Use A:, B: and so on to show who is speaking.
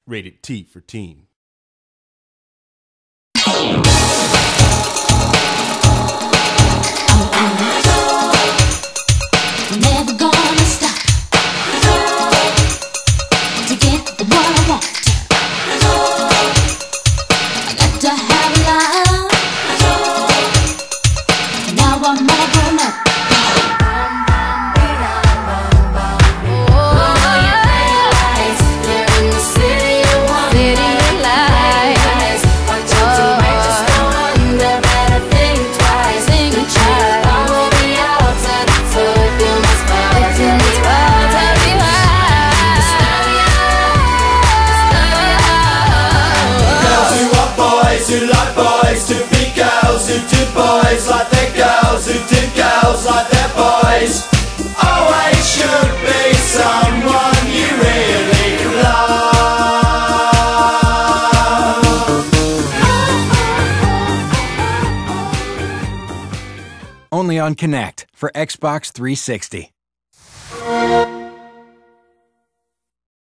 A: Rated T for teen.
B: Never gonna stop to get what I want. I got to have a life. Now I'm all grown up.
C: Who like boys to be girls, who do boys like their girls, who do girls like their boys. Always should be someone you really love.
D: Only on Connect for Xbox 360.